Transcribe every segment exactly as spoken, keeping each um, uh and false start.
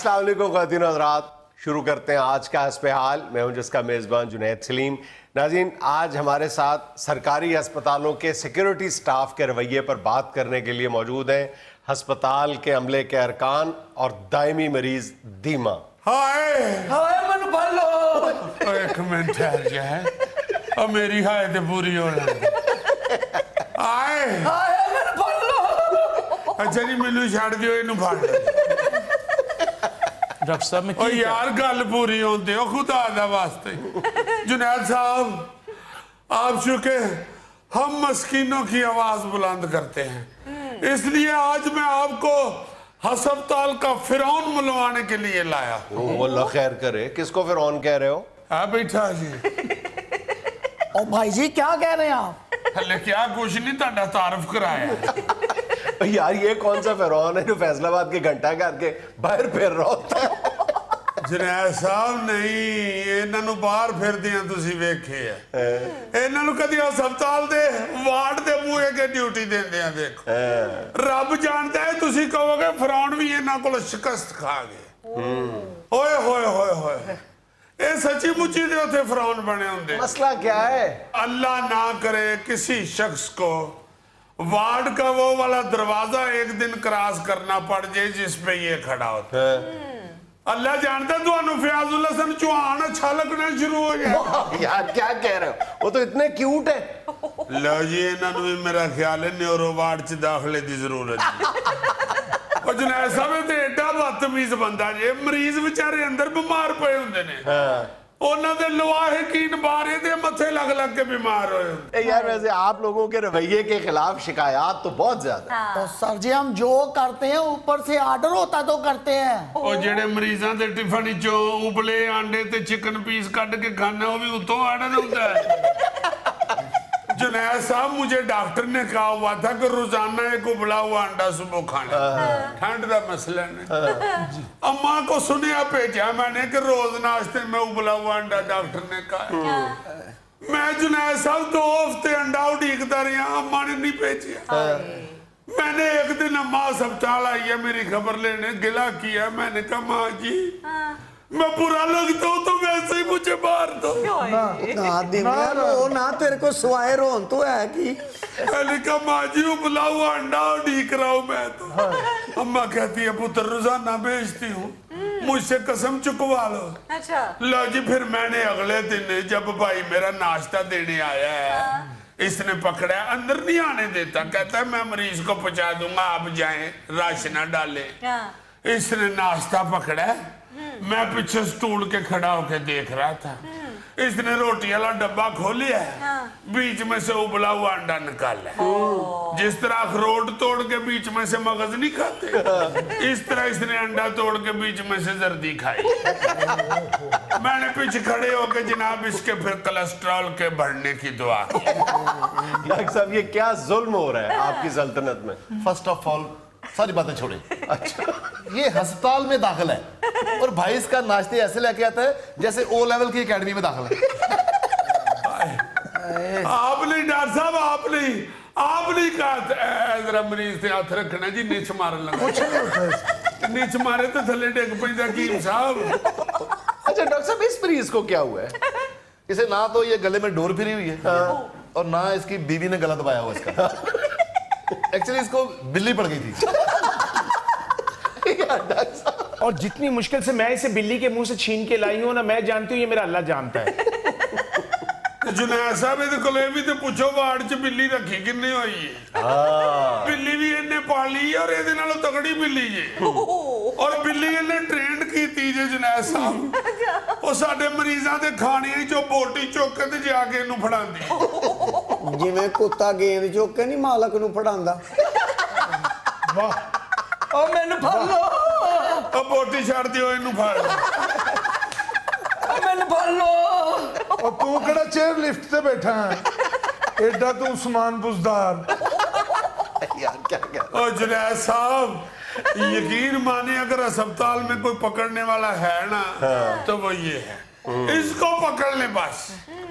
अस्सलाम वालेकुम ख़वातीन और हज़रात, शुरू करते हैं आज का हस्ब हाल। मैं हूं जिसका मेज़बान जुनैद सलीम। नाज़रीन, आज हमारे साथ सरकारी अस्पतालों के सिक्योरिटी स्टाफ के रवैये पर बात करने के लिए मौजूद हैं हस्पताल के अमले के अरकान और दायमी मरीज दीमा। हाय हाय मन भलो एक मिनट ठहर जाए और मेरी हाय तो पूरी हो हाय हाय मन भलो। अच्छा जी मैनू छड़ दियो इनू फड़ डॉक्टर साहब में ओ यार गल पूरी होंदे हो खुदा दा वास्ते। जुनैद साहब आप चूंकि हम मस्कीनों की आवाज बुलंद करते हैं इसलिए आज मैं आपको अस्पताल का फिरौन बुलवाने के लिए लाया हूँ। अल्लाह खैर करे। किसको फिरौन कह रहे हो? हाँ बैठा जी। ओ भाई जी क्या कह रहे हैं आप? हले क्या कुछ नहीं ताड़ा तारफ कराया। यार ये कौन सा फिरौन है जो फैसलाबाद के घंटा घर के बाहर फिर रहा होता है? जुनैद साहब नहीं इन्हों बाहर फिरदियां तुसी वेखे है इन्हों कदी अस्पताल दे वार्ड दे बूहे के ड्यूटी देंदे देखो। रब जानता है तुसी कहोगे फिरौन भी इन्हां कोल शिकस्त खा गए। ओए होए होए होए ये सच्ची मुच्ची दे उथे फिरौन बने होंदे। मसला क्या है? अल्लाह ना करे किसी शख्स को वार्ड का वो वाला दरवाजा एक दिन क्रॉस करना पड़ जाए जिस पे ये खड़ा होता है। अल्लाह जानता है तुहानू फयाजुल हसन चौहान अच्छा लगना शुरू हो जाए। यार क्या कह रहे हो? वो तो इतने क्यूट है। लो जी इन्होंने भी मेरा ख्याल है न्यूरो वार्ड च दाखले की जरूरत है। और जुनैद साहब ते एडा बदतमीज बंदा जे मरीज बेचारे अंदर बीमार पे होंदे ने उन्हां दे लवाहिकीन बारे दे मथे लग लग के बीमार होए। यार वैसे आप लोगों के रवैये के खिलाफ शिकायत तो बहुत ज्यादा है। तो सर जी हम जो करते हैं ऊपर से आर्डर होता तो करते हैं। और जेड़े मरीजां दे टिफिन चो उबले अंडे ते चिकन पीस कट के खाने वो भी उतों आर्डर होता है। जुनैद साहब मुझे डॉक्टर ने कहा हुआ था कि रोजाना एक उबला हुआ अंडा सुबह खाना ठंड का मसला नहीं। अम्मा को सुनिया भेजा मैंने कि रोज नाश्ते में उबला हुआ अंडा डॉक्टर ने कहा। मैं जुनैद साहब दो हफ्ते अंडा उड़ीकता रहा अम्मा ने नहीं भेजा। मैंने एक दिन अम्मा अस्पताल आई है मेरी खबर लेने गिला किया मैंने कहा माँ जी मैं बुरा लगता हूँ तो वैसे ही मुझे मार दो। ना दिव्या रो ना तेरे को सवाए रोन तो है कि मैंने कहा माँ जी उबला हुआ अंडा उड़ीक रहा हूँ मैं तो। अम्मा कहती है पुत्र रोजाना बेचती हूँ मुझसे कसम चुकवा लो। अच्छा लो जी फिर मैंने अगले दिन जब भाई मेरा नाश्ता देने आया है इसने पकड़ा अंदर नहीं आने देता कहता है मैं मरीज को पहुंचा दूंगा आप जाएं रश ना डाले। इसने नाश्ता पकड़ा मैं पीछे स्टूल के खड़ा होके देख रहा था। इसने रोटी वाला डब्बा खोलिया बीच में से उबला हुआ अंडा निकाला। जिस तरह अखरोट तोड़ के बीच में से मगज नहीं खाते इस तरह इसने अंडा तोड़ के बीच में से जर्दी खाई। मैंने पीछे खड़े होके जनाब इसके फिर कोलेस्ट्रॉल के बढ़ने की दुआ की। डॉक्टर साहब ये क्या जुल्म हो रहा है आपकी सल्तनत में? फर्स्ट ऑफ ऑल सारी बातें छोड़े। अच्छा ये अस्पताल में दाखिल है और भाई इसका नाश्ते ऐसे लेके आता है जैसे ओ लेवल की एकेडमी में दाखिल है। आप नहीं डॉक्टर साहब आप नहीं आप नहीं कहा जरा मरीज से हाथ रखना जी नीच मारन लगा। नीच मारे तो थले डिग पैंदा हकीम साहब। अच्छा डॉक्टर साहब इस मरीज को क्या हुआ है? इसे ना तो ये गले में डोर फिरी हुई है और ना इसकी बीवी ने गला दबाया हुआ इसका। एक्चुअली इसको बिल्ली पड़ गई थी। और जितनी मुश्किल से मैं इसे बिल्ली के मुंह से छीन के लाई हूं ना मैं जानती हूँ ये मेरा अल्लाह जानता है। जुनैद साहब इहदे कोले भी तो पूछो वार्ड च बिल्ली रखी किन्ने होई है। बिल्ली भी इन्ने पाली और इहदे नालों तगड़ी बिल्ली जे और बिल्ली इन्ने ट्रेंड कीती जे जुनैद साहब ਉਹ ਸਾਡੇ ਮਰੀਜ਼ਾਂ ਦੇ ਖਾਣੇ ਚੋਂ ਬੋਟੀ ਚੁੱਕ ਕੇ ਤੇ ਜਾ ਕੇ ਇਹਨੂੰ ਫੜਾਉਂਦੀ ਜਿਵੇਂ ਕੁੱਤਾ ਗੇਂਦ ਚੁੱਕ ਕੇ ਨਹੀਂ ਮਾਲਕ ਨੂੰ ਫੜਾਉਂਦਾ। ਵਾਹ ਉਹ ਮੈਨੂੰ ਫੜ ਲੋ ਉਹ ਬੋਟੀ ਛੱਡ ਦਿਓ ਇਹਨੂੰ ਫੜ ਉਹ ਮੈਨੂੰ ਫੜ ਲੋ। और तू केड़ा चेयर लिफ्ट से बैठा है एडा तू उस्मान बुजदार। यार क्या क्या ओ जुनैद साहब यकीन माने अगर अस्पताल में कोई पकड़ने वाला है ना तो वो ये है इसको पकड़ ले बस।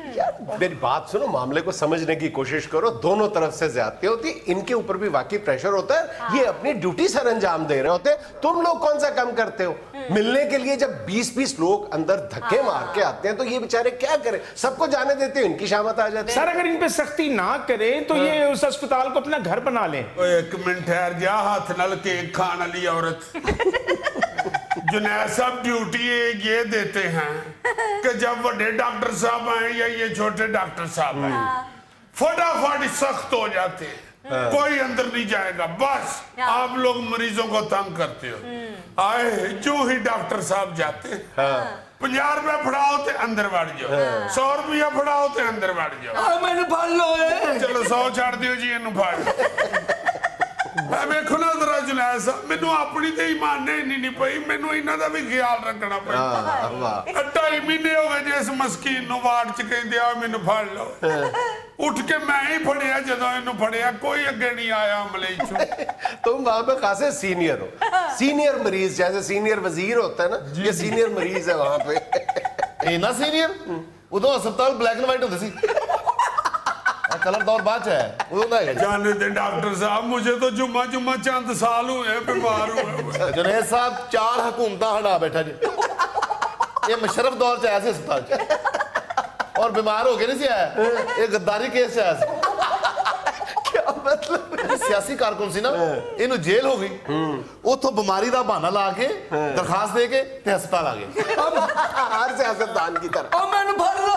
मेरी बात सुनो, मामले को समझने की कोशिश करो, दोनों तरफ से ज्यादती होती, इनके ऊपर भी वाकई प्रेशर होता है। हाँ। ये अपनी ड्यूटी सर अंजाम दे रहे होते, तुम लोग कौन सा कम करते हो? मिलने के लिए जब बीस बीस लोग अंदर धक्के हाँ। मार के आते हैं तो ये बेचारे क्या करें? सबको जाने देते हो, इनकी शामत आ जाती है। सर अगर इन पे सख्ती ना करें तो हाँ। ये उस अस्पताल को अपना घर बना लें। एक मिनट ठहर जा, हाथ नल केक खाने वाली औरत। जुनैद साहब ड्यूटी ये देते हैं कि जब बड़े डॉक्टर साहब आए या ये छोटे डॉक्टर साहब आए, फटाफट सख्त हो जाते हैं, कोई अंदर नहीं जाएगा, बस आप लोग मरीजों को तंग करते हो। आए जो ही डॉक्टर साहब जाते हैं, पंजाह रुपया फड़ाओ ते अंदर बढ़ जाओ, सौ रुपया फड़ाओ ते अंदर बढ़ जाओ, मैंने फड़ लो, चलो सौ छड़ दियो जी, इन्हू फड़। वेखो ना जरा जुनैद साहब, मैनू अपनी तो ईमान नहीं नहीं पई, मैनू इन्हां दा भी ख्याल रखना पई। ढाई महीने हो गए जिस मस्कीन नू वार्ड च कहंदे आ मैनू फड़ लो, उठ के मैं ही फड़िया, जदों इन्हू फड़िया कोई अगे नहीं आया अमले चों। तुम वहां पे खासे सीनियर हो, सीनियर मरीज, जैसे सीनियर वजीर होता है ना, ये सीनियर मरीज है वहां पे। ए ना सीनियर, उदों अस्पताल ब्लैक एंड व्हाइट होंदे सी, कलर दौर बाद है। जाने दे डॉक्टर साहब, मुझे तो जुम्मा जुम्मा चंद साल हुए बीमार हुए। जुनैद साहब चार हुकूमत हटा बैठा जी, ये मुशर्रफ दौर च आया अस्पताल च, और बीमार हो गए नहीं सी आया, ये गद्दारी केस आया। क्या मतलब? सियासी कारकुन सी ना, इन्हू जेल हो गई, उतो बीमारी का बहाना ला के दरखास्त दे के ते अस्पताल आ गए। हर सियासतदान की तरह। मैंने फड़ लो,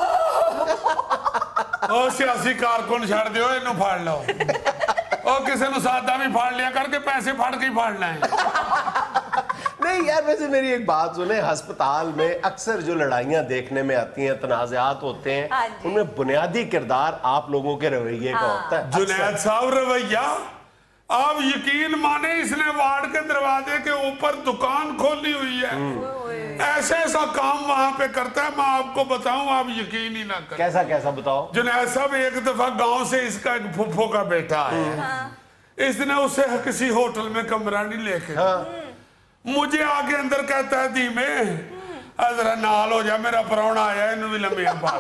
ओ सियासी कारकुन छड़ दियो, इन्हू फड़ लो। ओ किसी ने सादा भी फाड़ लिया करके पैसे फाड़ के ही फाड़ना है। नहीं यार, वैसे मेरी एक बात सुने, अस्पताल में अक्सर जो लड़ाइयां देखने में आती हैं, तनाज़ात होते हैं, हाँ, उनमें बुनियादी किरदार आप लोगों के रवैये हाँ। का होता है। जुनैद साहब रवैया, आप यकीन माने, इसने वार्ड के दरवाजे के ऊपर दुकान खोली हुई है, ऐसे ऐसा काम वहां पे करता है, मैं आपको बताऊं, आप यकीन ही ना करें। कैसा कैसा बताओ? जुनैद साहब, एक दफा गांव से इसका एक फुफ्फो का बेटा है, हाँ। इसने उसे किसी होटल में कमरा नहीं लेके, हाँ। मुझे आके अंदर कहता है, धीमे जरा नाल हो जा, मेरा परौना आया, इन्हू भी लम्बियां पा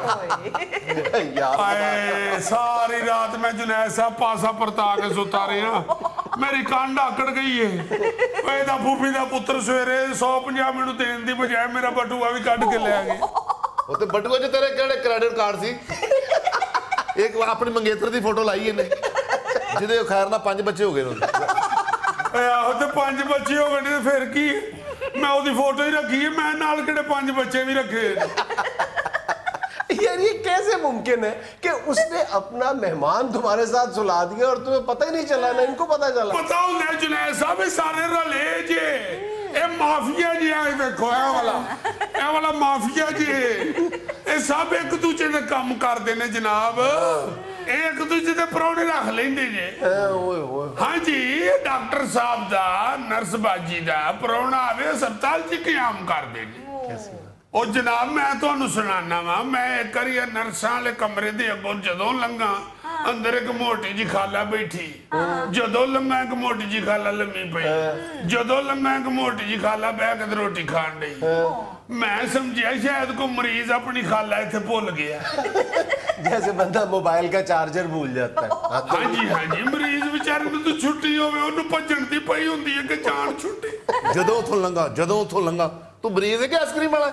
आए। सारी रात मैं जुनैद साहब पासा परता के सुता रहा, मेरी कंध आकड़ गई है। फूफी का पुत्र सवेरे सौ पंजाह मैनू देने की बजाय मेरा बटुआ भी कट के ले गए। बटुए च तेरे केड़े क्रेडिट कार्ड सी? एक अपनी मंगेतर की फोटो लाई इन्हें, जिहदे खैर ना पांच बच्चे हो गए। आहो ते पांच बच्चे हो गए, फिर की, मैं उसकी फोटो ही रखी है, मैं नाल केड़े पांच बच्चे भी रखे। यार ये कैसे मुमकिन है कि उसने अपना मेहमान तुम्हारे साथ सुला दिया और तुम्हें पता ही नहीं चला? ना इनको पता चला? पता होंगे जुनैद साहब, सारे रले जे, ए माफिया जी आए, देखो ए वाला ए वाला माफिया जी, ए सब एक दूसरे दे काम करते ने जनाब, एक दूसरे दे परौने रख लेंदे जे। हाँ जी, डॉक्टर साहब दा, नर्स बाजी दा परौना आवे अस्पताल च क्याम कर दे। ओ जनाब, मैं तुहानू सुनाना वा, मैं एक बारी नर्सां वाले कमरे दे अगों जदों लंघा, अंदर एक मोटी जी खाला बैठी, जदों लंघा एक मोटी जी खाला लम्मी पई, जदों लंघा एक मोटी जी खाला बह के रोटी खान डई। मैं समझिया शायद को मरीज अपनी खाला इत्थे भुल गया, जैसे बंदा मोबाइल का चार्जर भूल जाता है। हाँ जी हाँ जी, मरीज बेचारे नूं तो छुट्टी होवे, ओनूं भज्जण दी पई हुंदी है कि जान छुट्टी। जदों उथों लंघा जदों उथों लंघा, तू मरीज है कि आइसक्रीम वाला?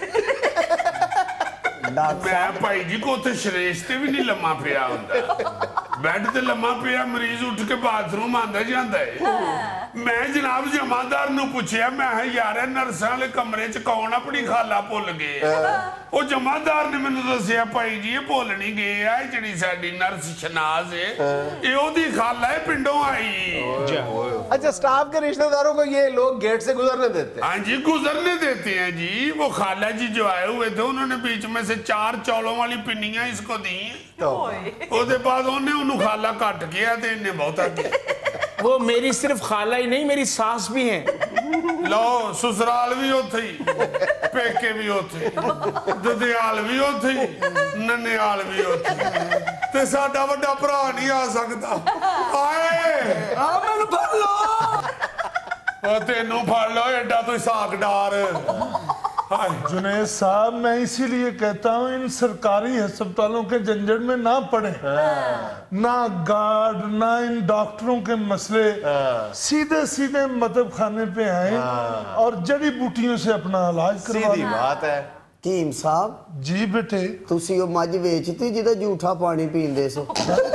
मैं भाई जी को उत्थे श्रेष्ठ भी नहीं लम्मा पिया हुंदा, बैड ते लम्मा पिया, मरीज उठ के बाथरूम आंदा जांदा है। मैं जनाब जमादार नूं पुछया, मैं यार नर्सां वाले कमरे च कौन अपनी खाला भुल गए? वो जमादार ने मैनूं दस्सिया, भाई जी ये भुल नहीं गए, है जिहड़ी साडी नर्स शनाज है, ये ओदी खाला है, पिंडों आई। अच्छा, स्टाफ के रिश्तेदारों को ये लोग गेट से गुजरने देते हैं? हाँ जी, गुजरने देते हैं जी। वो खाला जी जो आए हुए थे, उन्होंने बीच में से चार चौलों वाली पिन्नियां इसको दी, तो उसके बाद उन्हें उन्हें खाला कट गया, तो इन्हें बहुता किया। वो मेरी सिर्फ खाला ही नहीं, मेरी सास भी हैं। लो, ससुराल भी उथे ही, पेके भी उथे, ददियाल भी उथे ही, ननियाल भी उथे, ते साडा वड्डा भरा नहीं आ सकता। आए आ मैनू फड़ लो, तेनू फड़ लो, एडा तू साकदार। जुनैद साहब, मैं इसीलिए कहता हूँ इन सरकारी अस्पतालों के झंझट में ना पड़े। ना गार्ड, ना इन डॉक्टरों के मसले, सीधे सीधे मतलब खाने पे आए और जड़ी बूटियों से अपना इलाज करवा। सीधी बात है। कीम साहब जी बेटे, ਤੁਸੀਂ ਉਹ ਮੱਝ ਵੇਚਤੀ ਜਿਹਦਾ ਝੂਠਾ ਪਾਣੀ ਪੀਂਦੇ ਸੀ।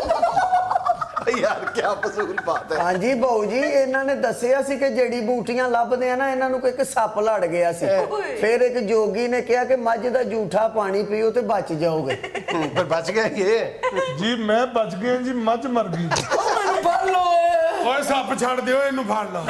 यार क्या फजूल बात है। ਹਾਂਜੀ ਬਾਊ ਜੀ, ਇਹਨਾਂ ਨੇ ਦੱਸਿਆ ਸੀ ਕਿ ਜੜੀ ਬੂਟੀਆਂ ਲੱਭਦੇ ਆ ਨਾ, ਇਹਨਾਂ ਨੂੰ ਕੋਈ ਸੱਪ ਲੜ ਗਿਆ ਸੀ। ਫਿਰ ਇੱਕ ਜੋਗੀ ਨੇ ਕਿਹਾ ਕਿ ਮੱਝ ਦਾ ਝੂਠਾ ਪਾਣੀ ਪੀਓ ਤੇ ਬਚ ਜਾਓਗੇ। पर बच गए ये। जी मैं बच गया जी, मझ मर गई। ਮੈਨੂੰ ਫੜ ਲਓ ਓਏ ਸੱਪ ਛੱਡ ਦਿਓ, ਇਹਨੂੰ ਫੜ ਲਓ।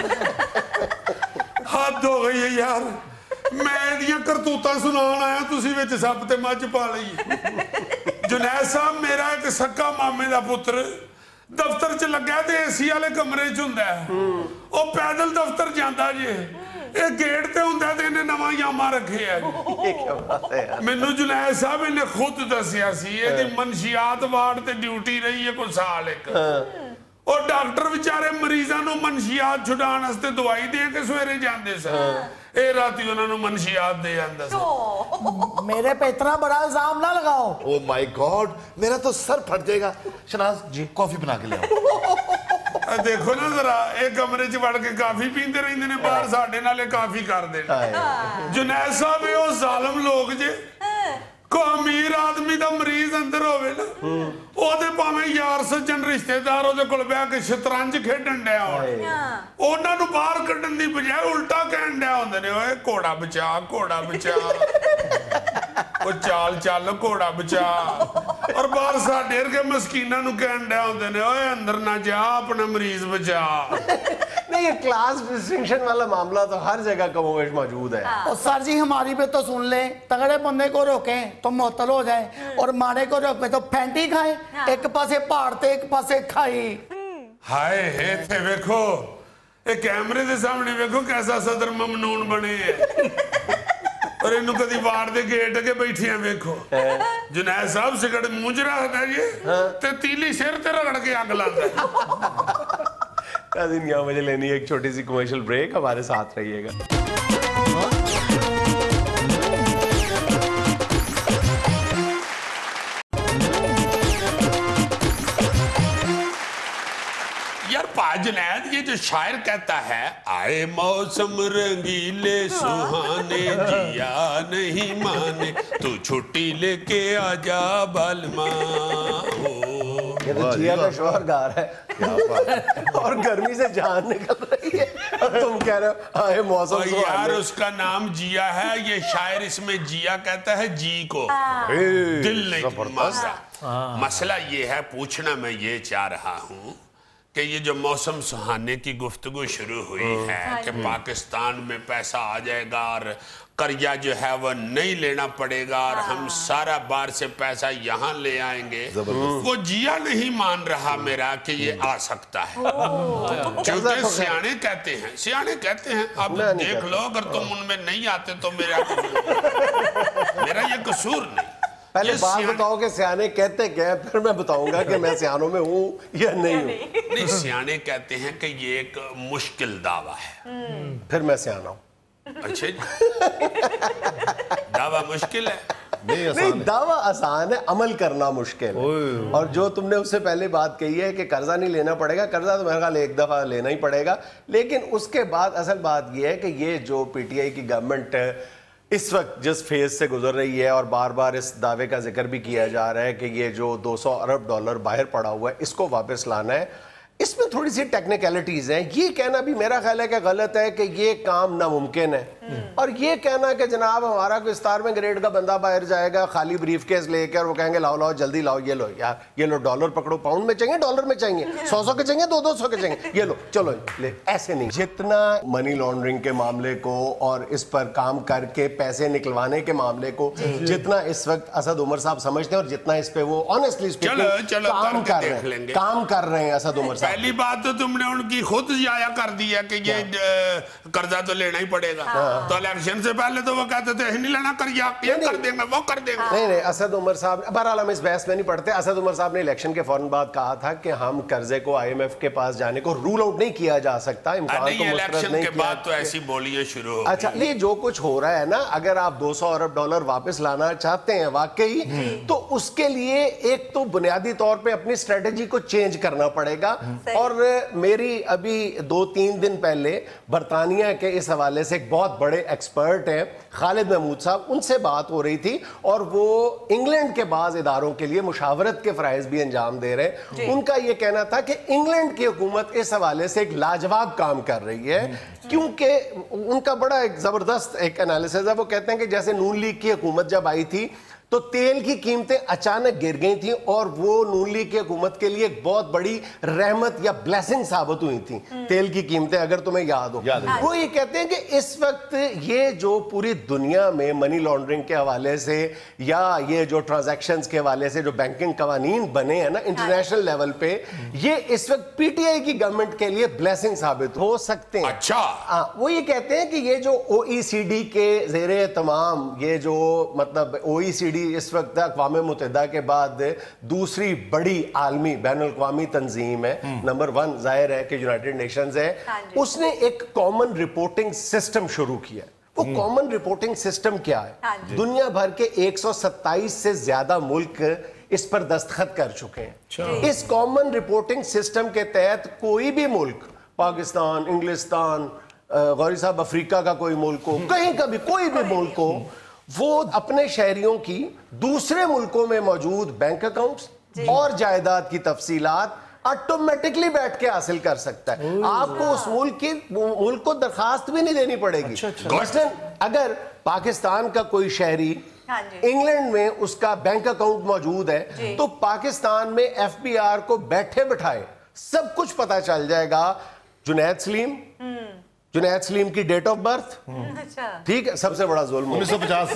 ਹੱਦ ਹੋ ਗਈ ਹੈ ਯਾਰ, ਮੈਂ ਇਹਦੀਆਂ ਕਰਤੂਤਾਂ ਸੁਣਾਉਣ ਆਇਆ, ਤੁਸੀਂ ਵਿੱਚ ਸੱਪ ਤੇ ਮੱਝ ਪਾ ਲਈ। ਜੁਨੈਦ ਸਾਹਿਬ, ਮੇਰਾ ਇੱਕ ਸੱਕਾ ਮਾਮੇ ਦਾ ਪੁੱਤਰ ਦਫ਼ਤਰ 'ਚ ਲੱਗਾ ਤੇ ਏਸੀ ਵਾਲੇ ਕਮਰੇ 'ਚ ਹੁੰਦਾ। ਉਹ ਪੈਦਲ ਦਫ਼ਤਰ ਜਾਂਦਾ ਜੇ, ਇਹ ਗੇਟ ਤੇ ਹੁੰਦਾ ਤੇ ਇਹਨੇ ਨਵਾਂ ਯਾਮਾ ਰੱਖਿਆ ਜੀ। ਮੈਨੂੰ ਜੁਨੈਦ ਸਾਹਿਬ ਇਹਨੇ ਖੁਦ ਦੱਸਿਆ ਸੀ, ਇਹਦੀ ਮਨਸ਼ੀਆਤ ਵਾਰਡ ਤੇ ਡਿਊਟੀ ਰਹੀ ਹੈ ਕੋਈ ਸਾਲ ਇੱਕ। ਉਹ ਡਾਕਟਰ ਵਿਚਾਰੇ ਮਰੀਜ਼ਾਂ ਨੂੰ ਮਨਸ਼ੀਆਤ ਛੁਡਾਉਣ ਵਾਸਤੇ ਦਵਾਈ ਦੇ ਕੇ ਸਵੇਰੇ ਜਾਂਦੇ ਸਨ, ਇਹ ਰਾਤੀ ਉਹਨਾਂ ਨੂੰ ਮਨਸ਼ੀਆਤ ਦੇ ਜਾਂਦਾ ਸੀ। मेरे पे इतना बड़ा इल्जाम ना लगाओ। ओ माय गॉड, मेरा तो सर फट जाएगा। शनाज जी कॉफी बना के ले आओ। देखो ना जरा, एक कमरे च वड़ के काफी पींदे रहिंदे ने, बाहर साडे नाले काफी करदे ने। जुनैद साहब, ये ओ जालिम लोग जे, को अमीर आदमी दा मरीज अंदर होवे ना, ओदे भावें यार सज्जन रिश्तेदार ओदे कोल बैठ के शतरंज खेडन डया होण, ਉਹਨਾਂ ਨੂੰ ਬਾਹਰ ਕੱਢਣ ਦੀ ਬਜਾਏ ਉਲਟਾ ਕਹਿਣ ਡਿਆ ਹੁੰਦੇ ਨੇ, ਓਏ ਘੋੜਾ ਬਚਾ, ਘੋੜਾ ਬਚਾ, ਉਹ ਚਾਲ ਚੱਲ ਘੋੜਾ ਬਚਾ। ਔਰ ਬਾਹਰ ਸਾਡੇ ਵਰਗੇ ਮਸਕੀਨਾਂ ਨੂੰ ਕਹਿਣ ਡਿਆ ਹੁੰਦੇ ਨੇ, ਓਏ ਅੰਦਰ ਨਾ ਜਾ, ਆਪਣਾ ਮਰੀਜ਼ ਬਚਾ। नहीं, ये क्लास डिस्टिंक्शन वाला मामला तो हर जगह कमोवेश मौजूद है। और सर जी हमारी पे तो सुन ले, तगड़े बंदे को रोकें तो मुअत्तल हो जाए और माड़े को रोके तो फैंटी खाए। एक पासे पहाड़ते एक पासे खाई। हाय हे थे वेखो, ये कैमरे के सामने वेखो कैसा सदर ममनून बने है। और इन्हू कदी वार्ड दे गेट अगे बैठिया वेखो। जुनैद साहब सिगरेट मूंह च रखदा जी ते तीली सिर ते रगड़ के अग लांदा। नाज़रीन, यहाँ मुझे लेनी है एक छोटी सी कमर्शियल ब्रेक, हमारे साथ रहिएगा। यार पा जुनैद, ये जो शायर कहता है, आए मौसम रंगीले सुहाने, जिया नहीं माने, तू छुट्टी लेके आजा बालमा। ये तो जिया का शोहर गा रहा है और गर्मी से जान निकल रही है, और तुम कह रहे हो आए मौसम सुहाने। यार उसका नाम जिया है, ये शायर इसमें जिया कहता है जी को, दिल नहीं मानता। मसला ये है, पूछना मैं ये चाह रहा हूँ कि ये जो मौसम सुहाने की गुफ्तगू शुरू हुई है कि पाकिस्तान में पैसा आ जाएगा और कर्जा जो है वो नहीं लेना पड़ेगा और हम सारा बाहर से पैसा यहाँ ले आएंगे, वो जिया नहीं मान रहा मेरा कि ये आ सकता है। क्योंकि सियाने कहते हैं, सियाने कहते हैं, आप देख लो, अगर तुम उनमें नहीं आते तो मेरा मेरा ये कसूर नहीं। पहले बात बताओ कि सियाने कहते क्या है, फिर मैं बताऊंगा कि मैं सियानों में हूँ या नहीं हूँ। नहीं, सियाने कहते हैं कि ये एक मुश्किल दावा है। फिर मैं सियाना हूँ। अच्छा, दावा मुश्किल है? नहीं, नहीं, दावा आसान है, अमल करना मुश्किल है। और जो तुमने उससे पहले बात कही है कि कर्जा नहीं लेना पड़ेगा, कर्जा तो मेरे ख्याल एक दफा लेना ही पड़ेगा, लेकिन उसके बाद असल बात यह है कि ये जो पीटीआई की गवर्नमेंट इस वक्त जिस फेज से गुजर रही है, और बार बार इस दावे का जिक्र भी किया जा रहा है कि ये जो दो सौ अरब डॉलर बाहर पड़ा हुआ है, इसको वापस लाना है, इसमें थोड़ी सी टेक्निकलिटीज हैं। ये कहना भी मेरा ख्याल है कि गलत है कि ये काम नामुमकिन है, और ये कहना कि जनाब हमारा कोई स्टार में ग्रेड का बंदा बाहर जाएगा खाली ब्रीफ केस लेकर, वो कहेंगे लाओ लाओ जल्दी लाओ, ये लो यार, ये लो डॉलर पकड़ो, पाउंड में चाहिए, डॉलर में चाहिए, सौ सौ के चाहिए, दो दो सौ के चाहिए, ये लो चलो ले, ऐसे नहीं। जितना मनी लॉन्ड्रिंग के मामले को और इस पर काम करके पैसे निकलवाने के मामले को जितना इस वक्त असद उमर साहब समझते हैं, और जितना इस पे वो ऑनेस्टली काम कर रहे हैं काम कर रहे हैं असद उमर साहब। पहली बात तो तुमने उनकी खुद जाया कर दी है कि ये कर्जा तो लेना ही पड़ेगा। تو الیکشن سے پہلے تو وہ کہتے تھے نہیں لینا کریا یہ کر دیں گے وہ کر دیں گے. نہیں نہیں اسد عمر صاحب بہرحال ہم اس بحث میں نہیں پڑھتے. اسد عمر صاحب نے الیکشن کے فوراً بعد کہا تھا کہ ہم قرضے کو آئی ایم ایف کے پاس جانے کو رول آؤٹ نہیں کیا جا سکتا, امکان کو مسترد نہیں کیا. کے بعد تو ایسی بولیاں شروع ہو. اچھا یہ جو کچھ ہو رہا ہے نا, اگر آپ دو سو ارب ڈالر واپس لانا چاہتے ہیں واقعی تو اس کے لیے ایک تو بنیادی طور پہ اپنی اسٹریٹجی کو چینج کرنا پڑے گا. اور میری ابھی دو تین دن پہلے برطانیہ کے اس حوالے سے ایک بہت بڑے ایکسپرٹ ہیں خالد محمود صاحب, ان سے بات ہو رہی تھی اور وہ انگلینڈ کے بعض اداروں کے لیے مشاورت کے فرائض بھی انجام دے رہے ہیں. ان کا یہ کہنا تھا کہ انگلینڈ کی حکومت اس حوالے سے ایک لاجواب کام کر رہی ہے, کیونکہ ان کا بڑا ایک زبردست ایک انالیسز ہے. وہ کہتے ہیں کہ جیسے نون لیگ کی حکومت جب آئی تھی تو تیل کی قیمتیں اچانک گر گئی تھیں اور وہ نون لیگ کی حکومت کے لیے ایک بہت بڑی رحمت یا بلیسنگ ثابت ہوئی تھیں تیل کی قیمتیں, اگر تمہیں یاد ہو. وہ یہ کہتے ہیں کہ اس وقت یہ جو پوری دنیا میں منی لانڈرنگ کے حوالے سے یا یہ جو ٹرانزیکشنز کے حوالے سے جو بینکنگ قوانین بنے ہیں نا انٹرنیشنل لیول پہ, یہ اس وقت پی ٹی آئی کی گورنمنٹ کے لیے بلیسنگ ثابت ہو سکتے ہیں. اچھا وہ یہ کہتے ہیں کہ یہ جو او ای سی ڈی کے زیر تمام یہ جو مطلب او ای سی ڈی اس وقت اقوام متحدہ کے بعد دوسری بڑی عالمی بین الاقوامی تنظیم ہے, نمبر ون ظاہر ہے کہ یونائٹڈ نیشنز ہے, اس نے ایک کامن رپورٹنگ سسٹم شروع کیا. وہ کامن رپورٹنگ سسٹم کیا ہے؟ دنیا بھر کے ایک سو ستائیس سے زیادہ ملک اس پر دستخط کر چکے ہیں. اس کامن رپورٹنگ سسٹم کے تحت کوئی بھی ملک, پاکستان, انگلستان, غوری صاحب افریقہ کا کوئی ملک ہو, کہیں کا بھی کوئی بھی ملک ہو, وہ اپنے شہریوں کی دوسرے ملکوں میں موجود بینک اکاؤنٹس اور جائیداد کی تفصیلات آٹومیٹکلی بیٹھ کے حاصل کر سکتا ہے. آپ کو اس ملک کی ملک کو درخواست بھی نہیں دینی پڑے گی. مثلا اگر پاکستان کا کوئی شہری انگلینڈ میں اس کا بینک اکاؤنٹ موجود ہے تو پاکستان میں ایف بی آر کو بیٹھے بٹھائے سب کچھ پتا چل جائے گا. جنید سلیم جنید سلیم کی ڈیٹ آف برتھ, ٹھیک ہے, سب سے بڑا ظلم انیس سو پچاس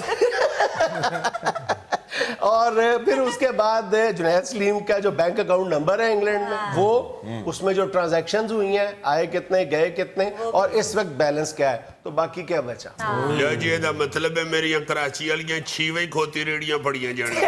اور پھر اس کے بعد جنید سلیم کا جو بینک اکاؤنٹ نمبر ہے انگلینڈ میں, وہ اس میں جو ٹرانزیکشنز ہوئی ہیں, آئے کتنے گئے کتنے, اور اس وقت بیلنس کیا ہے, تو باقی کیا بچا. لو جی دا مطلب ہے میری کراچی والیاں چھیویں کھوتی ریڑیاں پڑیاں جانی.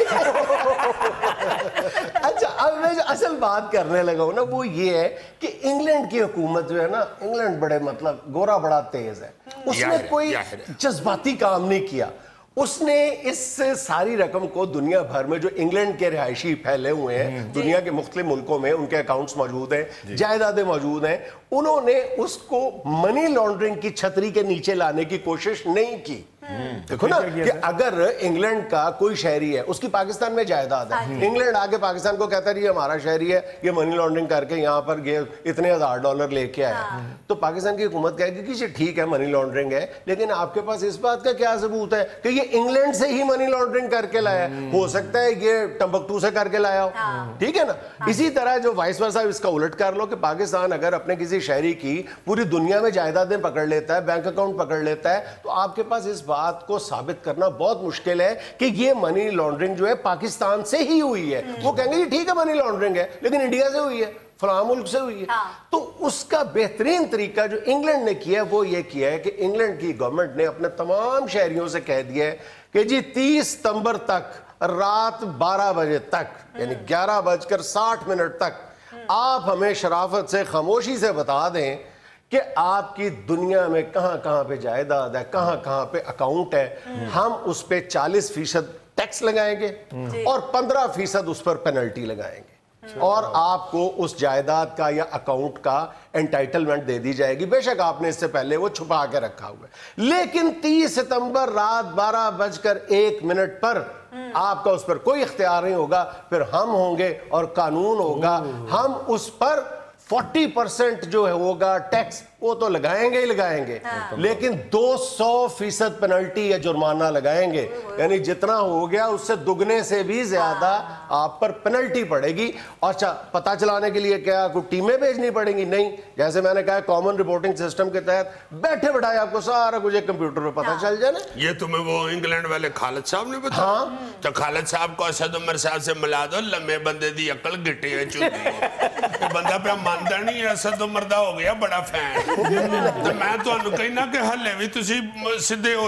اچھا اب میں جو اصل بات کرنے لگا ہوں نا وہ یہ ہے کہ انگلینڈ کی حکومت جو ہے نا, انگلینڈ بڑے مطلب گورا بڑا تیز ہے, اس نے کوئی جذباتی کام نہیں کیا. اس نے اس ساری رقم کو دنیا بھر میں جو انگلینڈ کے رہائشی پھیلے ہوئے ہیں دنیا کے مختلف ملکوں میں, ان کے اکاؤنٹس موجود ہیں, جائیدادیں موجود ہیں, انہوں نے اس کو منی لانڈرنگ کی چھتری کے نیچے لانے کی کوشش نہیں کی. دیکھو نا کہ اگر انگلینڈ کا کوئی شہری ہے, اس کی پاکستان میں جائیداد ہے, انگلینڈ آگے پاکستان کو کہتا ہے یہ ہمارا شہری ہے, یہ منی لانڈرنگ کر کے یہاں پر اتنے ہزار ڈالر لے کے آیا, تو پاکستان کی حکومت کہے گی کہ ٹھیک ہے منی لانڈرنگ ہے, لیکن آپ کے پاس اس بات کا کیا ثبوت ہے کہ یہ انگلینڈ سے ہی منی لانڈرنگ کر کے لایا ہے؟ ہو سکتا ہے یہ ٹمبکٹو سے کر کے لایا ہو, ٹھیک ہے نا. اسی طرح جو وائس ورسا اس کا الٹ کر لو کہ پاکستان اگر اپنے کسی شہری کی پوری دنیا میں جائیدادیں پکڑ لیتا ہے, بینک اکاؤنٹ پکڑ لیتا ہے, تو آپ کے پاس اس بات کو ثابت کرنا بہت مشکل ہے کہ یہ منی لانڈرنگ جو ہے پاکستان سے ہی ہوئی ہے. وہ کہیں گے ٹھیک ہے منی لانڈرنگ ہے لیکن انڈیا سے ہوئی ہے, فلاں ملک سے ہوئی ہے. تو اس کا بہترین طریقہ جو انگلینڈ نے کیا ہے وہ یہ کیا ہے کہ انگلینڈ کی گورنمنٹ نے اپنے تمام شہریوں سے کہہ دیا ہے کہ جی تیس ستمبر تک رات بارہ بجے تک یعنی گیارہ بج کر ساٹھ منٹ تک آپ ہمیں شرافت سے خاموشی سے بتا دیں کہ آپ کی دنیا میں کہاں کہاں پہ جائیداد ہے, کہاں کہاں پہ اکاؤنٹ ہے. ہم اس پہ چالیس فیصد ٹیکس لگائیں گے اور پندرہ فیصد اس پر پینلٹی لگائیں گے, اور آپ کو اس جائیداد کا یا اکاؤنٹ کا انٹائٹلمنٹ دے دی جائے گی. بے شک آپ نے اس سے پہلے وہ چھپا کے رکھا ہوا ہے, لیکن تیس ستمبر رات بارہ بج کر ایک منٹ پر آپ کا اس پر کوئی اختیار نہیں ہوگا. پھر ہم ہوں گے اور قانون ہوگا, ہم اس پر فورٹی پرسنٹ جو ہے ہوگا ٹیکس وہ تو لگائیں گے ہی لگائیں گے, لیکن دو سو فیصد پینلٹی یا جرمانہ لگائیں گے. یعنی جتنا ہو گیا اس سے دگنے سے بھی زیادہ آپ پر پینلٹی پڑے گی. اچھا پتہ چلانے کے لیے کیا کوئی ٹیمیں بھیجنی پڑیں گی؟ نہیں, جیسے میں نے کہا کامن رپورٹنگ سسٹم کے تحت بیٹھے بٹھائے آپ کو سارا کچھ ایک کمپیوٹر پہ پتہ چل جائے نا. یہ تمہیں وہ انگلینڈ والے خالد صاحب نے بتایا؟ تو خالد صاحب کو اسد عمر صاحب سے ملا دو, لمے بندے دی عقل گٹے ہیں چوتی ہے. بندہ پہ ماندہ نہیں ہے, اسد عمر دا ہو گیا بڑا فین. میں تو کہنا کہ ہلے بھی تسی سدھے ہو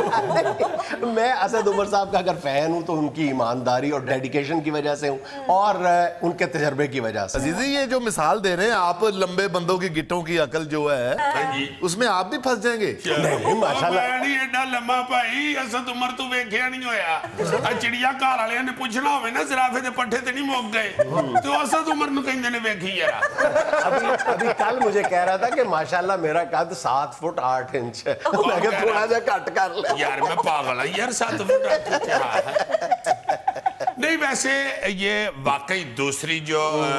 جاؤ. میں اسد عمر صاحب کا اگر فین ہوں تو ان کی ایمانداری اور ڈیڈیکیشن کی وجہ سے ہوں اور ان کے تجربے کی وجہ سے. عزیزی یہ جو مثال دے رہے ہیں آپ لمبے بندوں کی گٹوں کی عقل جو ہے اس میں آپ بھی پھنس جائیں گے. میں نہیں ایڈا لمبا بھائی, اسد عمر تو ویکھیا نہیں ہویا. چڑیا گھر والے نے پوچھنا ہوئے نا زرافے دے پٹھے تے نہیں مک گئے تو اسد عمر نو کہندے نے ویکھی یار. ابھی ابھی کل مجھے کہہ رہا تھا کہ ماشاءاللہ میرا قد سات فٹ آٹھ انچ ہے. میں کہ تھوڑا جا کٹ کر لے. یار میں پاگل ہوں یار, سات فٹ آٹھ انچ ہے. نہیں ویسے یہ واقعی دوسری جو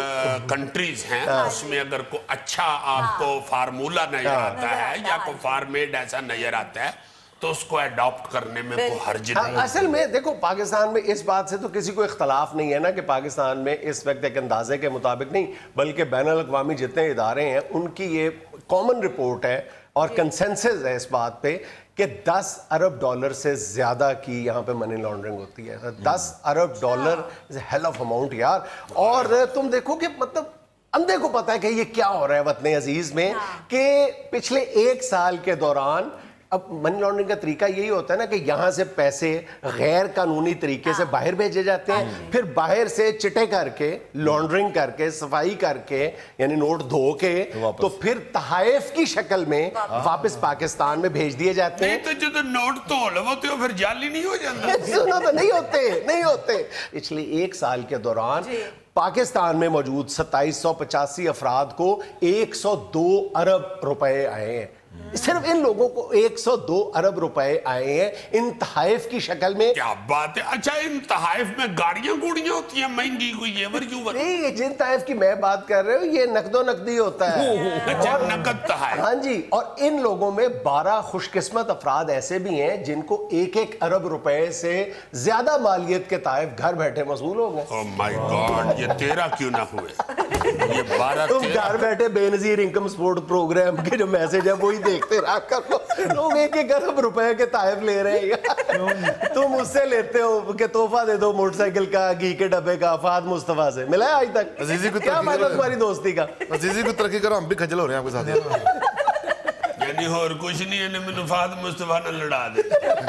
کنٹریز ہیں اس میں اگر کوئی اچھا آپ کو فارمولہ نظر آتا ہے یا کوئی فارمیڈ ایسا نظر آتا ہے تو اس کو ایڈاپٹ کرنے میں کوئی حرج نہیں. اصل میں دیکھو پاکستان میں اس بات سے تو کسی کو اختلاف نہیں ہے نا کہ پاکستان میں اس وقت ایک اندازے کے مطابق نہیں بلکہ بین الاقوامی جتنے ادارے ہیں ان کی یہ کامن رپورٹ ہے اور کنسنسس ہے اس بات پہ کہ دس ارب ڈالر سے زیادہ کی یہاں پہ منی لانڈرنگ ہوتی ہے. دس ارب dollar is a hell of amount یار. اور تم دیکھو کہ مطلب اندھے کو پتا ہے کہ یہ کیا ہو رہا ہے وطن عزیز میں کہ پچھلے ایک سال کے دوران اب منی لانڈرنگ کا طریقہ یہی ہوتا ہے نا کہ یہاں سے پیسے غیر قانونی طریقے سے باہر بھیجے جاتے ہیں, پھر باہر سے چٹے کر کے لانڈرنگ کر کے صفائی کر کے یعنی نوٹ دھو کے تو پھر تحائف کی شکل میں واپس پاکستان میں بھیج دیے جاتے ہیں. تو جو نوٹ دھو لو ہوتے ہو پھر جعلی نہیں ہو جاتا. سنا تو نہیں ہوتے نہیں ہوتے. پچھلے ایک سال کے دوران پاکستان میں موجود ستائیس سو پچاسی افراد کو ایک سو دو ارب روپے آئے ہیں. صرف ان لوگوں کو ایک سو دو ارب روپے آئے ہیں ان تحائف کی شکل میں. کیا بات ہے. اچھا ان تحائف میں گاڑیاں گوڑیاں ہوتی ہیں مہنگی کوئی یہ ور کیوں ور؟ نہیں جن تحائف کی میں بات کر رہے ہوں یہ نقد و نقدی ہوتا ہے. اچھا نقد تحائف. ہاں جی. اور ان لوگوں میں بارہ خوش قسمت افراد ایسے بھی ہیں جن کو ایک ایک ارب روپے سے زیادہ مالیت کے تحائف گھر بیٹھے وصول ہو گئے. اوہ مائی گاڈ یہ تیرا کیوں نہ ہوئے یہ بارہ تم گھر بیٹھے بے نظیر انکم سپورٹ پروگرام کے جو میسج ہے وہی دیکھتے رہا کر لو. لوگ ایک ایک ارب روپے کے تحائف لے رہے ہیں. تم اس سے لیتے ہو کہ تحفہ دے دو موٹر سائیکل کا گھی کے ڈبے کا. فہد مصطفیٰ سے ملا ہے آج تک؟ عزیزی کو کیا مطلب تمہاری دوستی کا؟ عزیزی کو ترقی کرو ہم بھی کھجل ہو رہے ہیں آپ کے ساتھ. یعنی اور کچھ نہیں ہے میں فہد مصطفیٰ نہ لڑا دے.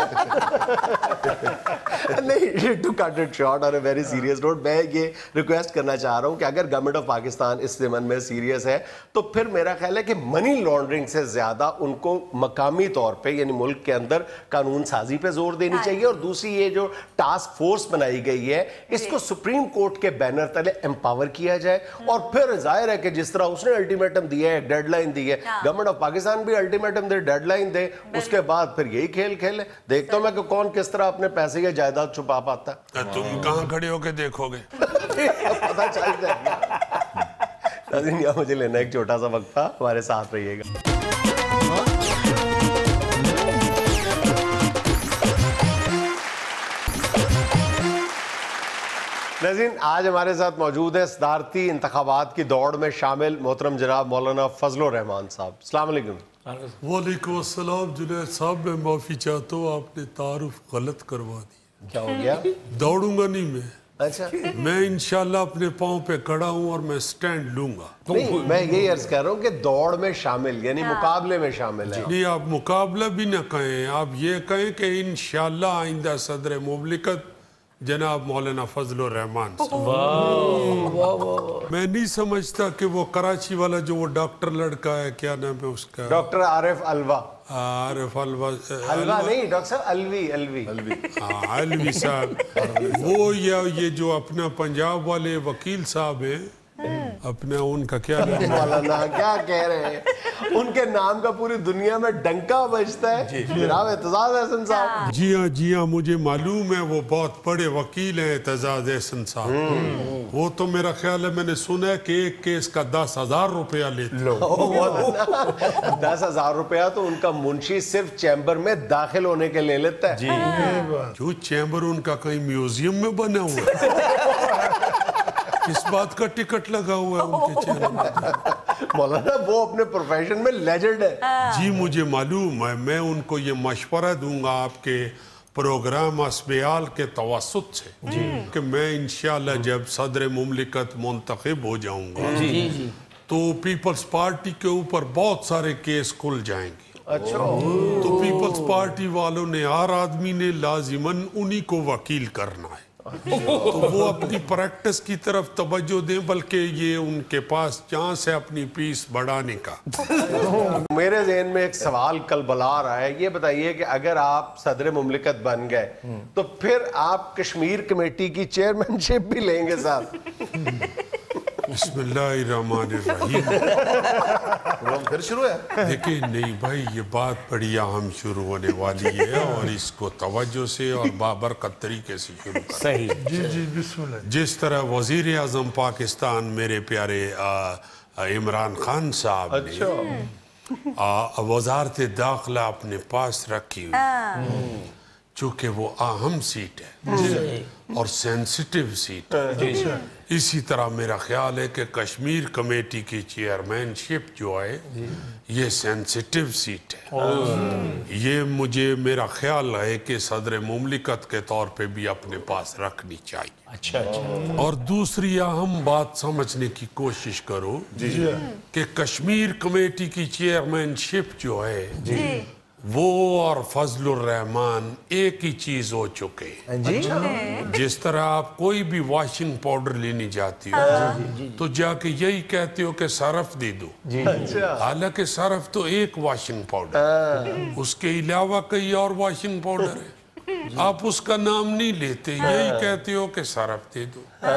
نہیں ٹو کٹ اٹ شارٹ اور ویری سیریس نوٹ میں یہ ریکویسٹ کرنا چاہ رہا ہوں کہ اگر گورنمنٹ آف پاکستان اس ضمن میں سیریس ہے تو پھر میرا خیال ہے کہ منی لانڈرنگ سے زیادہ ان کو مقامی طور پہ یعنی ملک کے اندر قانون سازی پہ زور دینی چاہیے. اور دوسری یہ جو ٹاسک فورس بنائی گئی ہے اس کو سپریم کورٹ کے بینر تلے امپاور کیا جائے. اور پھر ظاہر ہے کہ جس طرح اس نے الٹیمیٹم دیا ہے ایک ڈیڈ لائن دی ہے گورنمنٹ آف پاکستان بھی الٹیمیٹم دے ڈیڈ لائن دے. اس کے بعد پھر یہی کھیل کھیلے. دیکھتا ہوں میں کہ کون کس طرح اپنے پیسے یا جائیداد چھپا پاتا. تم کہاں کھڑے ہو کے دیکھو گے پتہ چل جائے گا. ناظرین یہاں مجھے لینا ایک چھوٹا سا وقفہ, ہمارے ساتھ رہیے گا. ناظرین آج ہمارے ساتھ موجود ہے صدارتی انتخابات کی دوڑ میں شامل محترم جناب مولانا فضل الرحمان صاحب. السلام علیکم. وعلیکم السلام. جنید صاحب میں معافی چاہتا ہوں آپ نے تعارف غلط کروا دی. کیا ہو گیا؟ دوڑوں گا نہیں میں. اچھا میں انشاءاللہ اپنے پاؤں پہ کھڑا ہوں اور میں سٹینڈ لوں گا. نہیں میں یہی عرض کر رہا ہوں کہ دوڑ میں شامل یعنی مقابلے میں شامل ہے. نہیں آپ مقابلہ بھی نہ کہیں, آپ یہ کہیں کہ انشاءاللہ آئندہ صدر مملکت جناب مولانا فضل الرحمان صاحب. میں نہیں سمجھتا کہ وہ کراچی والا جو وہ ڈاکٹر لڑکا ہے کیا نام ہے اس کا, ڈاکٹر عارف الوا. عارف الوا الوا نہیں ڈاکٹر صاحب الوی الوی ہاں الوی صاحب وہ یا یہ جو اپنا پنجاب والے وکیل صاحب ہیں اپنا ان کا کیا نام مولانا کیا کہہ رہے ہیں, ان کے نام کا پوری دنیا میں ڈنکا بجتا ہے جناب اعتزاز احسن صاحب. جی ہاں جی ہاں مجھے معلوم ہے وہ بہت بڑے وکیل ہیں اعتزاز احسن صاحب. وہ تو میرا خیال ہے میں نے سنا ہے کہ ایک کیس کا دس ہزار روپیہ لیتے. دس ہزار روپیہ تو ان کا منشی صرف چیمبر میں داخل ہونے کے لے لیتا ہے. جو چیمبر ان کا کہیں میوزیم میں بنا ہوا ہے اس بات کا ٹکٹ لگا ہوا ہے ان کے چیمبر. مولانا وہ اپنے پروفیشن میں لیجنڈ ہے. جی مجھے معلوم ہے, میں ان کو یہ مشورہ دوں گا آپ کے پروگرام اسبیال کے توسط سے کہ میں انشاءاللہ جب صدر مملکت منتخب ہو جاؤں گا तो पीपल्स पार्टी के ऊपर बहुत सारे केस खुल जाएंगे। अच्छा। तो पीपल्स पार्टी वालों ने, हर आदमी ने लाजिमन उन्हीं को वकील करना है। तो वो अपनी प्रैक्टिस की तरफ तवज्जो दें, बल्कि ये उनके पास चांस है अपनी पीस बढ़ाने का। मेरे ज़हन में एक सवाल कल बला रहा है, ये बताइए कि अगर आप सदर मुमलिकत बन गए तो फिर आप कश्मीर कमेटी की चेयरमैनशिप भी लेंगे साहब? बिस्मिल्लाहिर्रहमानिर्रहीम। फिर शुरू है। देखिए नहीं भाई, ये बात बड़ी अहम शुरू होने वाली है और इसको तवज्जो से और बाबरकत तरीके से शुरू करें। सही। जी जी बिस्मिल्लाह। जिस तरह वजीर आजम पाकिस्तान मेरे प्यारे इमरान खान साहब ने वजारत दाखिला अपने पास रखी हुई, चूँकि वो अहम सीट है और सेंसिटिव सीट है, इसी तरह मेरा ख्याल है कि कश्मीर कमेटी की चेयरमैनशिप जो है ये सेंसिटिव सीट है। ये मुझे मेरा ख्याल है कि सदर मुमलिकत के तौर पे भी अपने पास रखनी चाहिए। अच्छा अच्छा। और दूसरी अहम बात समझने की कोशिश करो कि कश्मीर कमेटी की चेयरमैनशिप जो है वो और फजलुर रहमान एक ही चीज हो चुके हैं। जिस तरह आप कोई भी वॉशिंग पाउडर लेने जाती हो तो जाके यही कहते हो कि सरफ दे दो, हालांकि सरफ तो एक वॉशिंग पाउडर, उसके अलावा कई और वॉशिंग पाउडर है, आप उसका नाम नहीं लेते, यही कहते हो कि सरफ दे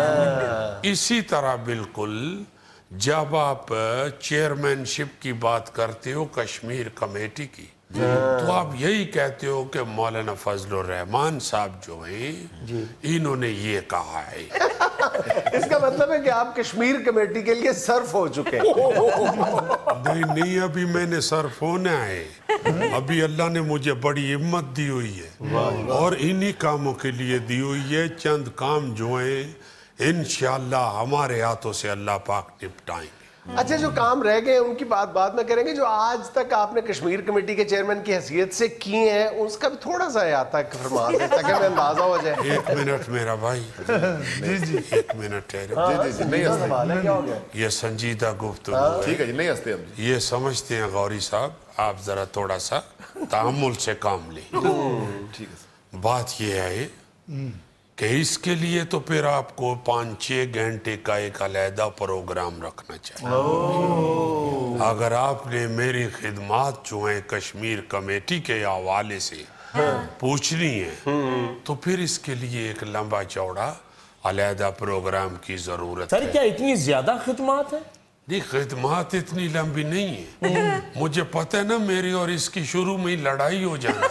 दो। इसी तरह बिल्कुल जब आप चेयरमैनशिप की बात करते हो कश्मीर कमेटी की, तो आप यही कहते हो कि मौलाना फजलुर रहमान साहब जो हैं इन्होंने ये कहा है। इसका मतलब है कि आप कश्मीर कमेटी के लिए सर्फ हो चुके हैं। नहीं नहीं, अभी मैंने सर्फ होना है। अभी अल्लाह ने मुझे बड़ी हिम्मत दी हुई है और इन्हीं कामों के लिए दी हुई है। चंद काम जो हैं इंशाअल्लाह हमारे हाथों से अल्लाह पाक निपटाएंगे। अच्छा, जो काम रह गए उनकी बात बाद में करेंगे। जो आज तक आपने कश्मीर कमेटी के चेयरमैन की हैसियत से किए हैं उसका भी थोड़ा सा याद तक फरमा दें ताकि हमें अंदाजा हो जाए। एक मिनट मेरा भाई, जी जी एक मिनट ठहरे। जी जी नहीं हंसते, क्या हो गया? ये संजीदा गुफ्तगू है। ठीक है जी, नहीं हंसते हम। ये समझते हैं गौरी साहब, आप जरा थोड़ा सा तामुल से काम लें। ठीक है। बात ये है कि इसके लिए तो फिर आपको पाँच छः घंटे का एक अलहदा प्रोग्राम रखना चाहिए। अगर आपने मेरी खिदमात जो है कश्मीर कमेटी के हवाले से पूछनी है तो फिर इसके लिए एक लंबा चौड़ा अलहदा प्रोग्राम की जरूरत है। सर क्या इतनी ज्यादा खिदमात है? नहीं, खिदमात इतनी लंबी नहीं है। मुझे पता है ना मेरी और इसकी शुरू में ही लड़ाई हो जाए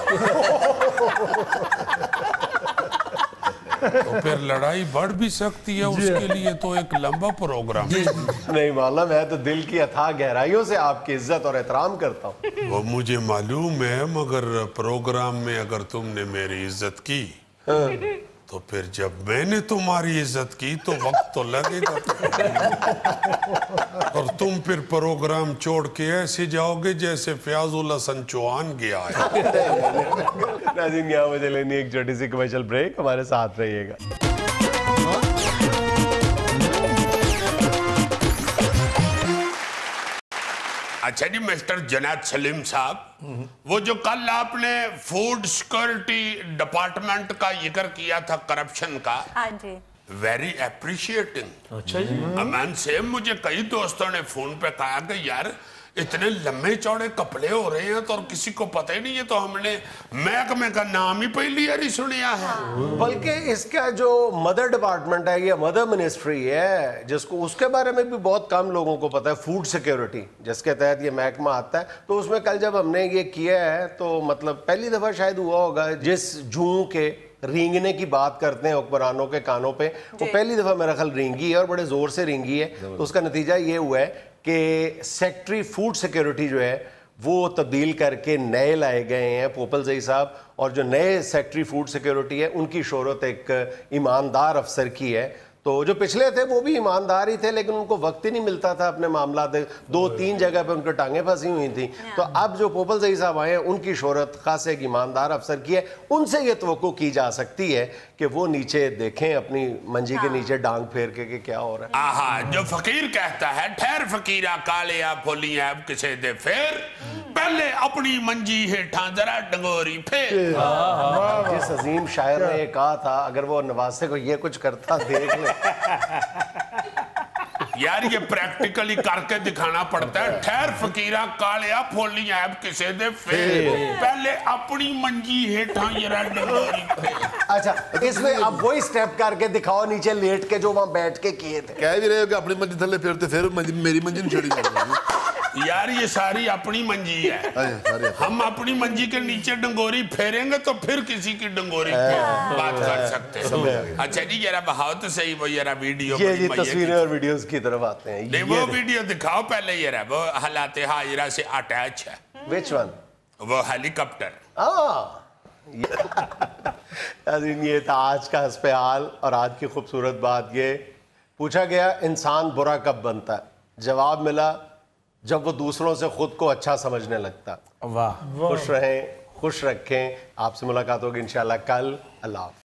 तो फिर लड़ाई बढ़ भी सकती है, उसके लिए तो एक लंबा प्रोग्राम। नहीं मौला, मैं तो दिल की अथाह गहराइयों से आपकी इज्जत और एहतराम करता हूँ। वो मुझे मालूम है, मगर प्रोग्राम में अगर तुमने मेरी इज्जत की तो फिर जब मैंने तुम्हारी इज्जत की तो वक्त तो लगेगा और तुम फिर प्रोग्राम छोड़ के ऐसे जाओगे जैसे फयाजुल हसन चौहान गया है। नाज़रीन, यहाँ मुझे लेनी एक छोटी सी कमर्शियल ब्रेक, हमारे साथ रहिएगा। अच्छा जी मिस्टर जुनैद सलीम साहब, वो जो कल आपने फूड सिक्योरिटी डिपार्टमेंट का जिक्र किया था करप्शन का, हाँ जी, वेरी अप्रिशिएटिंग। अच्छा जी। अमन से मुझे कई दोस्तों ने फोन पे कहा कि यार इतने लंबे चौड़े कपड़े हो रहे हैं तो और किसी को पता ही नहीं है, तो हमने महकमे का नाम ही पहली बार ही सुनिया है। बल्कि इसका जो मदर डिपार्टमेंट है, ये मदर मिनिस्ट्री है, जिसको उसके बारे में भी बहुत कम लोगों को पता है। फूड सिक्योरिटी जिसके तहत ये महकमा आता है, तो उसमें कल जब हमने ये किया है तो मतलब पहली दफा शायद हुआ होगा जिस जूं के रींगने की बात करते हैं हुक्मरानों के कानों पे, वो पहली दफा मेरा ख्याल रींगी है और बड़े जोर से रींगी है। तो उसका नतीजा ये हुआ है कि सेक्रेटरी फूड सिक्योरिटी जो है वो तब्दील करके नए लाए गए हैं पोपलजई साहब, और जो नए सेक्रेटरी फूड सिक्योरिटी है उनकी शोहरत एक ईमानदार अफसर की है। تو جو پچھلے تھے وہ بھی ایماندار ہی تھے لیکن ان کو وقت ہی نہیں ملتا تھا اپنے معاملات، دو تین جگہ پہ ان کو ٹانگیں پھنسی ہوئی تھیں. تو اب جو پوپل زئی صاحب آئے ہیں ان کی شہرت خاص ایک ایماندار افسر کی ہے، ان سے یہ توقع کی جا سکتی ہے کہ وہ نیچے دیکھیں اپنی منجی کے نیچے ڈانگ پھیر کے کہ کیا ہو رہا ہے. آہا جو فقیر کہتا ہے ٹھہر فقیرہ کالیا پھولی ہے اب کسے دے پھر پہلے اپنی منجی ہیٹھاں ذرا ڈنگوری پھر. جس عظیم شاعر نے یہ کہا تھا اگر وہ نواسے کو یہ کچھ کرتا دیکھ لے. یار یہ پریکٹیکلی کر کے دکھانا پڑتا ہے. ٹھہر فقیرہ کالیا پھولی ہے اب کسے دے پھر پہلے اپنی منجی ہیٹھاں ذرا ڈنگوری پھر. اچھا اس میں اب وہی سٹیپ کر کے دکھاؤ نیچے لیٹ کے جو وہاں بیٹھ کے کیے تھے. کہہ بھی رہے ہو کہ اپنی منجی تھلے پھیرتے پھر میری منجی نہیں چھڑی جاتی. یار یہ ساری اپنی منجی ہے، ہم اپنی منجی کے نیچے ڈنگوری پھیریں گے تو پھر کسی کی ڈنگوری پہ بات کر سکتے ہیں. اچھا جی ذرا بہاؤ تو صحیح وہ ذرا ویڈیو. یہ جی تصویریں اور ویڈیوز کی طرف آتے ہیں. نہیں وہ ویڈیو دکھاؤ پہلے ذرا وہ حالات حاضرہ سے اٹیچ ہے. Which one? وہ ہیلی کاپٹر. یہ تھا آج کا حسب حال اور آج کی خوبصورت بات. یہ پوچھا گیا انسان برا کب بنتا ہے؟ جواب ملا جب وہ دوسروں سے خود کو اچھا سمجھنے لگتا. واہ. خوش رہیں، خوش رکھیں. آپ سے ملاقات ہوگی انشاءاللہ کل. اللہ حافظ.